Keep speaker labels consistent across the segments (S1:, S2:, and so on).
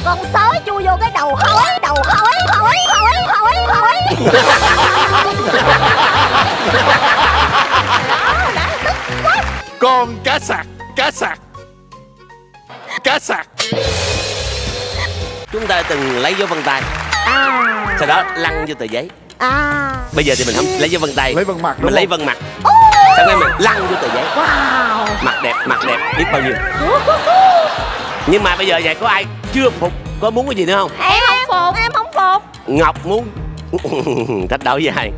S1: Con sói chui vô cái đầu hói. Đầu hói.
S2: Con cá sặc. Cá sặc.
S3: Chúng ta từng lấy dấu vân tay, sau đó lăn vô tờ giấy. Bây giờ thì mình không lấy dấu vân tay,
S2: Lấy vân mặt,
S3: mình lấy vân mặt. Sau đó mình lăn vô tờ giấy. Mặt đẹp biết bao nhiêu. Nhưng mà bây giờ vậy có ai chưa phục, có muốn cái gì nữa không?
S1: Em không phục.
S3: Ngọc muốn thách đấu với ai?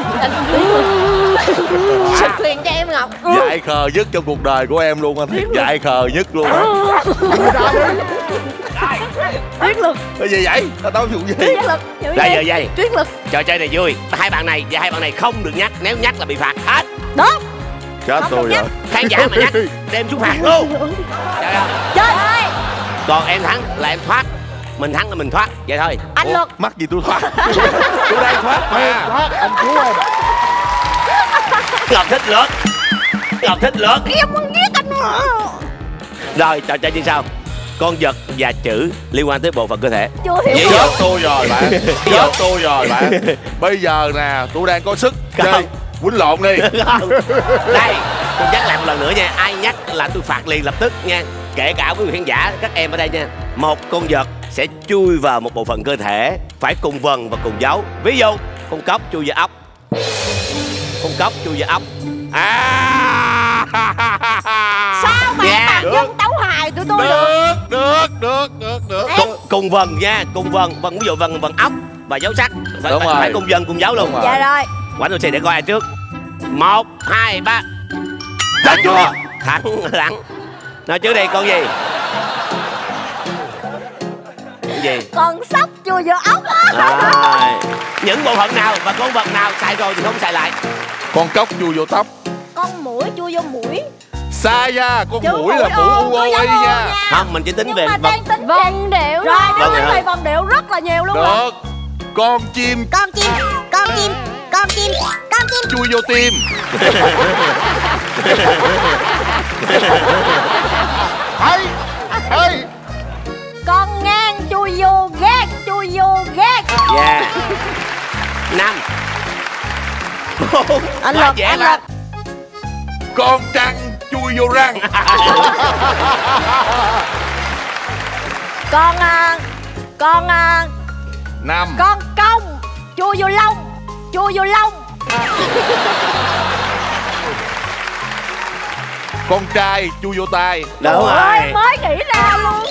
S1: Sự quyền cho em Ngọc.
S2: Dại khờ nhất trong cuộc đời của em luôn anh, thiệt dại khờ nhất luôn á.
S1: Tuyết lực.
S2: Cái gì vậy? Tao đâu vụ gì?
S1: Tuyết lực.
S3: Đây giờ dây.
S1: Tuyết lực.
S3: Trò chơi này vui. Hai bạn này không được nhắc, nếu nhắc là bị phạt hết.
S1: Đúng.
S2: Chết tôi rồi.
S3: Khán giả mà nhắc đem xuống phạt luôn. Chơi không?
S1: Chơi ơi.
S3: Còn em thắng là em thoát, mình thắng là mình thoát, vậy thôi.
S1: Anh Luật.
S2: Mắc gì tôi thoát? Tôi đang thoát mà. Ông cứu em.
S3: Ngọc thích lượt.
S1: Em muốn giết anh mà.
S3: Rồi trò chơi như sau: con vật và chữ liên quan tới bộ phận cơ thể.
S1: Chưa hiểu.
S2: Chết tôi rồi bạn. Bây giờ nè, tôi đang có sức chơi. Quýnh lộn đi.
S3: Đây, tôi nhắc lại một lần nữa nha. Ai nhắc là tôi phạt liền lập tức nha. Kể cả quý vị khán giả, các em ở đây nha. Một con vật sẽ chui vào một bộ phận cơ thể, phải cùng vần và cùng dấu. Ví dụ con cóc chui vào ốc.
S1: Sao mà bạn dân tấu hài tụi tôi được?
S2: Được.
S3: Cùng vần nha, cùng vần. Ví dụ vần ốc và dấu sắc. Phải cùng vần cùng dấu luôn.
S1: Dạ rồi.
S3: Quánh tôi để coi ai trước. 1, 2, 3.
S2: Thắng chưa?
S3: Thắng. Nói trước đi, con gì?
S1: Con sóc chui vô ốc.
S3: Những bộ phận nào và con vật nào sai rồi thì không xài lại.
S2: Con cóc chui vô tóc.
S1: Con muỗi chui vô mũi.
S2: Sai nha, con muỗi là mũi UOI nha.
S3: Không, mình chỉ tính về
S1: vần điệu. Rồi, nếu tính về vần điệu rất là nhiều luôn.
S2: Được. Con chim chui vô tim. Hay.
S1: Con ngang chui vô gác.
S3: Yeah. 5.
S1: Anh
S3: Quá
S1: Luật,
S3: dễ
S1: anh
S3: mà.
S1: Luật.
S2: Con trăng chui vô răng.
S1: Con
S2: 5.
S1: con công chui vô lông.
S2: Con trai chui vô tai.
S3: Đúng rồi.
S1: Ôi, mới nghĩ ra luôn.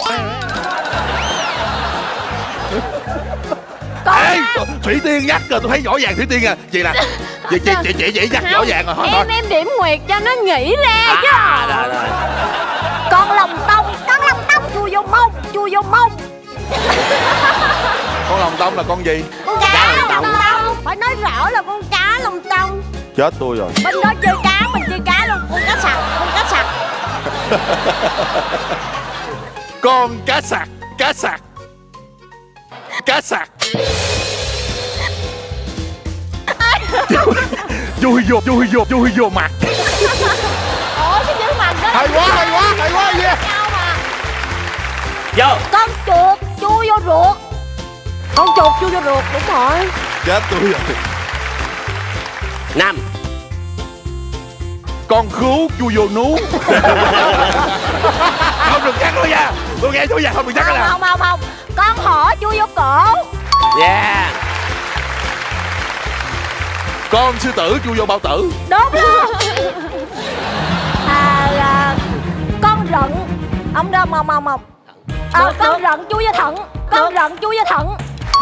S2: Ê, Thủy Tiên nhắc rồi, tôi thấy rõ ràng Thủy Tiên à. Vậy nè, chị nhắc rõ ràng rồi.
S1: Em điểm nguyệt cho nó nghĩ ra chứ.
S3: Rồi.
S1: Con lòng tông chui vô mông.
S2: Con lòng tông là con gì?
S1: Con cá lòng tông. Phải nói rõ là con cá lòng tông.
S2: Chết tôi rồi.
S1: Bên đó chơi cá, mình chơi cá luôn. Con cá sặc.
S2: Con cá sặc. Chui vô mặt.
S1: Ủa cái chữ mặt đó.
S2: Hay quá yeah.
S3: Vô.
S1: Con chuột chui vô ruột. Đúng rồi.
S2: Chết tôi rồi.
S3: 5.
S2: Con khứu chui vô nú. Không được nhắc nữa nha. Tôi nghe tôi không được nhắc cái nào.
S1: Không. Con hổ chui vô cổ.
S3: Yeah.
S2: Con sư tử chui vô bao tử.
S1: Đúng luôn. Con rận. Ông đâu mong. Con rận chui vô thận.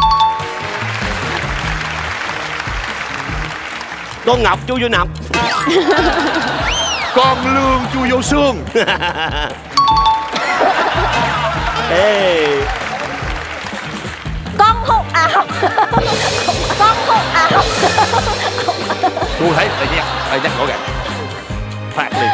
S3: Con ngọc chui vô nọc.
S2: Con lương chui vô xương.
S3: Ê.
S1: Con hút ảo.
S2: Tôi thấy phải nhắc rõ ràng. Phạt liền.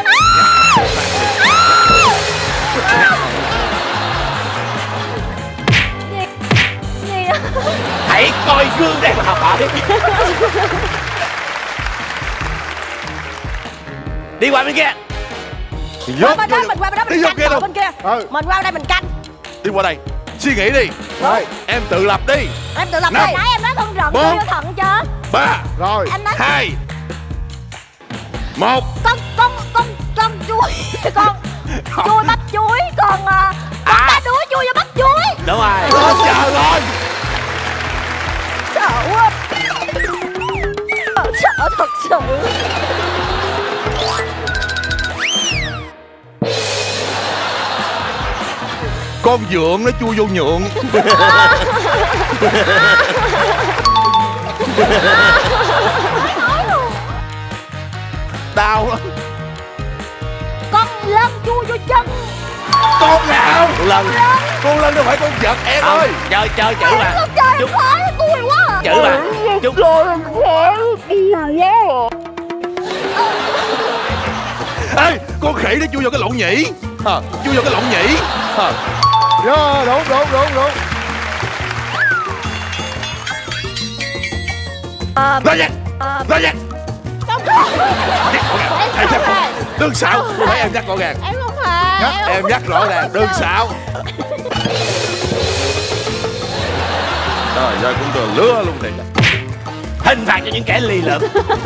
S3: Hãy coi gương để mà học hỏi. Đi qua bên kia.
S1: Mình qua bên đó mình canh. Mình qua đây mình canh.
S2: Đi qua đây. Suy nghĩ đi.
S4: Rồi.
S2: Em tự lập đi.
S1: Em tự lập đi.
S2: Năm.
S1: Nãy em nói con rận
S2: Bốn.
S1: chui vô thận chưa?
S2: 3
S4: Rồi.
S1: Em nói
S2: 2 1.
S1: con chuối. Con chui bắp chuối. Con cá đuối chui vô bắp chuối.
S3: Đúng rồi.
S2: Hết giờ rồi.
S1: Sợ quá. Sợ thật sự.
S2: Con dượng nó chui vô nhượng. Đau lắm.
S1: Con lân chui vô chân.
S2: Con nào?
S3: Con Lân.
S2: Con Lân đâu phải con vật em
S3: Không,
S2: ơi.
S3: chơi chữ mà.
S1: Trời
S3: Chút
S1: khó cui quá.
S3: chữ mà. Chút
S2: Ê, con khỉ nó chui vào cái lỗ nhĩ. Chui vào cái lỗ nhĩ.
S4: Rồi, đúng.
S2: Ra nhạc. Ra nhạc. Em nhắc con. Đừng xạo. Tôi thấy em nhắc rõ ràng.
S1: Em không hề.
S2: Em nhắc rõ ràng. Đừng xạo. Trời ơi, cũng từ lứa luôn thiệt.
S3: hình phạt cho những kẻ lì lợm.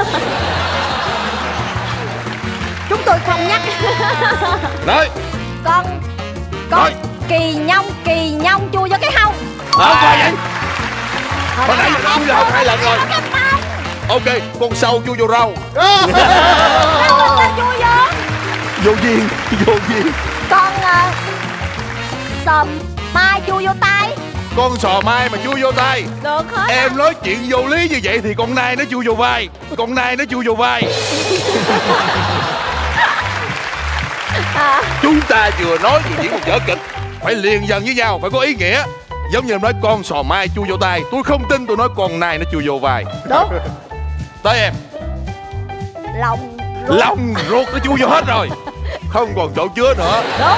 S1: Chúng tôi không nhắc.
S2: Nói.
S1: Con
S2: Nói.
S1: kỳ nhông chui vô cái hông.
S2: Không phải vậy. Hồi nãy giờ chui vô hông 2 lần rồi. Ok, con sâu chui vô rau.
S1: Con chui vô.
S2: Vô duyên. Vô duyên.
S1: Con sòm mai chui vô tay.
S2: Con sò mai mà chui vô tay.
S1: Được hết.
S2: Em nói chuyện vô lý như vậy thì con nai nó chui vô vai. Con nai nó chui vô vai. Chúng ta vừa nói vừa diễn một vở kịch, phải liền dần với nhau, phải có ý nghĩa. Giống như em nói con sò mai chui vô tay, tôi không tin tôi nói con nai nó chui vô vai.
S1: Đúng.
S2: Tới em.
S1: Lòng
S2: Lòng ruột nó chui vô hết rồi, không còn chỗ chứa nữa.
S1: đúng.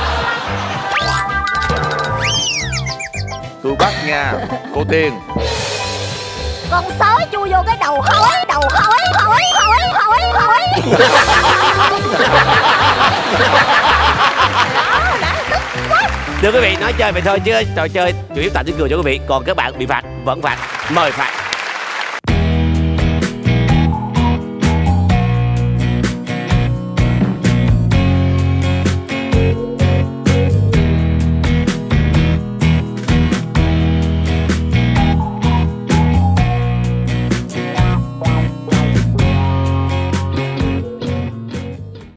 S2: Tôi bắt nha cô Tiên.
S1: Con sói chui vô cái đầu hói.
S3: Thưa quý vị, nói chơi vậy thôi chứ trò chơi chủ yếu tạo tiếng cười cho quý vị. Còn các bạn bị phạt vẫn phạt. Mời phạt.